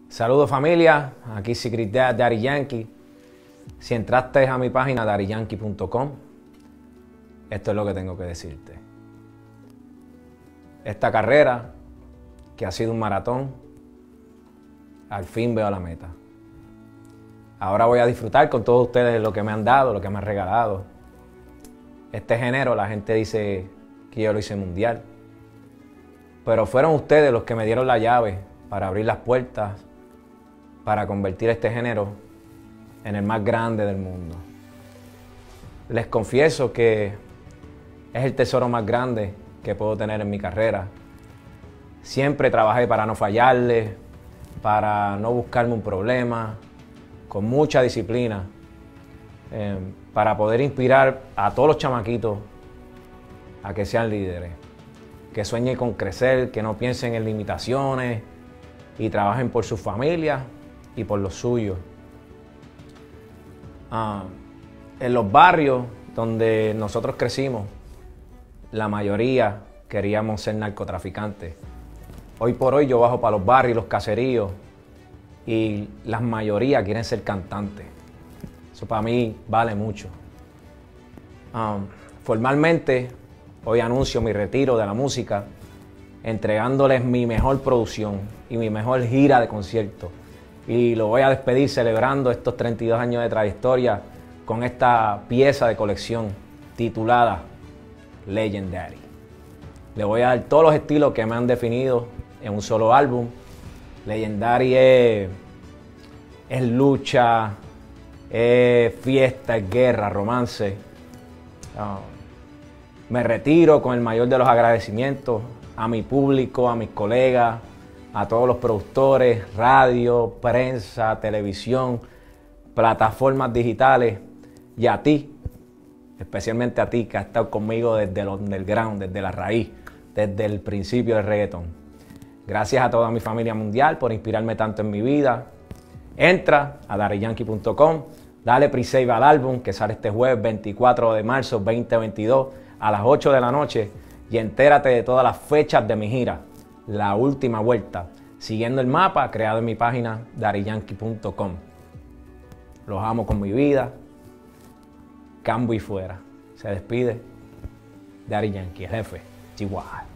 Saludos familia, aquí Secret Daddy Yankee. Si entraste a mi página daddyyankee.com, esto es lo que tengo que decirte. Esta carrera, que ha sido un maratón, al fin veo la meta. Ahora voy a disfrutar con todos ustedes lo que me han dado, lo que me han regalado. Este género, la gente dice que yo lo hice mundial, pero fueron ustedes los que me dieron la llave para abrir las puertas, para convertir este género en el más grande del mundo. Les confieso que es el tesoro más grande que puedo tener en mi carrera. Siempre trabajé para no fallarle, para no buscarme un problema, con mucha disciplina, para poder inspirar a todos los chamaquitos a que sean líderes, que sueñen con crecer, que no piensen en limitaciones y trabajen por su familia y por los suyos. En los barrios donde nosotros crecimos, la mayoría queríamos ser narcotraficantes. Hoy por hoy yo bajo para los barrios y los caseríos y la mayoría quieren ser cantantes. Eso para mí vale mucho. Formalmente, hoy anuncio mi retiro de la música, entregándoles mi mejor producción y mi mejor gira de conciertos. Y lo voy a despedir celebrando estos 32 años de trayectoria con esta pieza de colección titulada Legendary. Le voy a dar todos los estilos que me han definido en un solo álbum. Legendary es lucha, es fiesta, es guerra, romance. Me retiro con el mayor de los agradecimientos a mi público, a mis colegas, a todos los productores, radio, prensa, televisión, plataformas digitales y a ti, especialmente a ti que has estado conmigo desde el underground, desde la raíz, desde el principio del reggaetón. Gracias a toda mi familia mundial por inspirarme tanto en mi vida. Entra a daddyyankee.com, dale pre-save al álbum que sale este jueves 24 de marzo 2022 a las 8 de la noche y entérate de todas las fechas de mi gira, La Última Vuelta, siguiendo el mapa creado en mi página daddyyankee.com. Los amo con mi vida. Cambio y fuera. Se despide Daddy Yankee, el jefe. Chihuahua.